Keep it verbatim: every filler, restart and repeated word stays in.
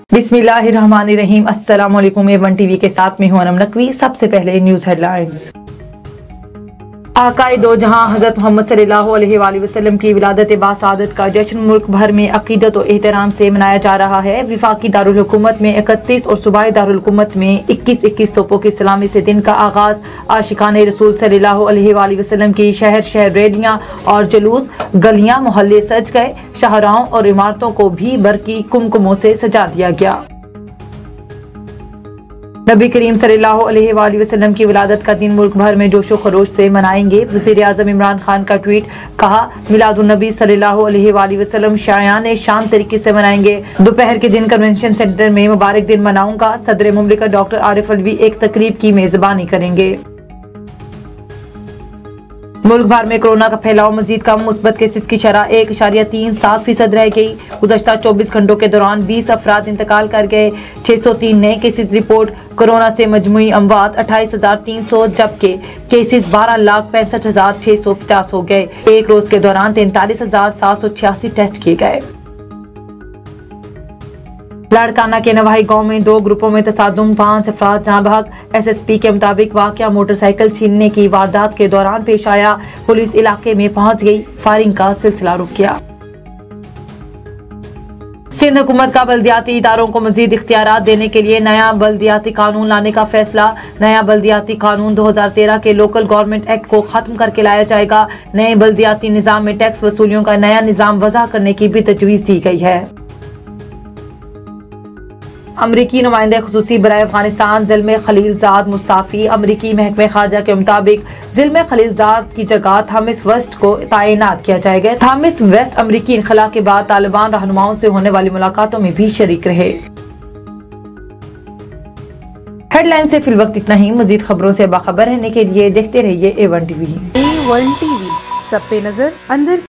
बिस्मिल्लाहिर्रहमानिर्रहीम। अस्सलाम वालेकुम। ए वन टीवी के साथ में हूं अनम नकवी। सबसे पहले न्यूज हेडलाइंस। आकाए दो जहां हजरत मोहम्मद सल्लल्लाहु अलैहि वसल्लम की विलादत बासादत का जश्न मुल्क भर में अकीदत और एहतराम से मनाया जा रहा है। विफाकी दारुल हुकूमत में इकतीस और सूबाई दारुल हुकूमत में इक्कीस इक्कीस तोपों की सलामी से दिन का आगाज। आशिकाने रसूल सल्लल्लाहु अलैहि वसल्लम की शहर शहर रैलियां और जुलूस, गलियां मोहल्ले सज गए। शाहराहों और इमारतों को भी बरकी कुमकुमों से सजा दिया गया। नबी करीम सल्लल्लाहु अलैहि वसल्लम की विलादत का दिन मुल्क भर में जोशो खरोश से मनाएंगे। वज़ीर आज़म इमरान खान का ट्वीट, कहा मिलादुन नबी सल्लल्लाहु अलैहि वसल्लम शायान शान तरीके से मनाएंगे। दोपहर के दिन कन्वेंशन सेंटर में मुबारक दिन मनाऊंगा। सदर मुमलिकत डॉक्टर आरिफ अलवी एक तकरीब की मेजबानी करेंगे। मुल्क भर में कोरोना का फैलाव मजीद कम। मुस्बत केसेस की शरह एक इशारिया तीन सात फीसद रह गई। गुज़श्ता चौबीस घंटों के दौरान बीस अफराद इंतकाल कर गए। छह सौ तीन नए केसेस रिपोर्ट। कोरोना से मजमूई अमवात अट्ठाईस हजार तीन सौ, जबकि केसेस बारह लाख पैंसठ हजार छह सौ पचास हो गए। एक रोज के दौरान तैंतालीस हजार सात सौ छियासी टेस्ट किए गए। लाड़काना के नवाही गांव में दो ग्रुपों में तसादुम, पांच अफराद जाँ बहक। एस एस पी के मुताबिक वाकया मोटरसाइकिल छीनने की वारदात के दौरान पेश आया। पुलिस इलाके में पहुंच गई। फायरिंग का सिलसिला रुक गया। सिंध हुकूमत का बल्दियाती इदारों को मजीद इख्तियारात देने के लिए नया बल्दियाती कानून लाने का फैसला। नया बल्दियाती कानून दो हजार तेरह के लोकल गवर्नमेंट एक्ट को खत्म करके लाया जाएगा। नए बल्दियाती निजाम में टैक्स वसूलियों का नया निजाम वज़ा करने की भी तजवीज़ दी गई है। अमरीकी नुमाइंदे खुसूसी बराए अफगानिस्तान ज़िल्मे खलीलजाद मुस्ताफ़ी। अमरीकी महकमे खारजा के मुताबिक ज़िल्मे खलीलजाद की जगह थामिस वेस्ट को तैनात किया जाएगा। थामिस वेस्ट अमरीकी इनखला के बाद तालिबान रहनुमाओं से होने वाली मुलाकातों में भी शरीक रहे। हेडलाइन से फिल वक्त इतना ही। मजीद खबरों से बाखबर रहने के लिए देखते रहिए A one TV. A one TV, सब पे नजर, अंदर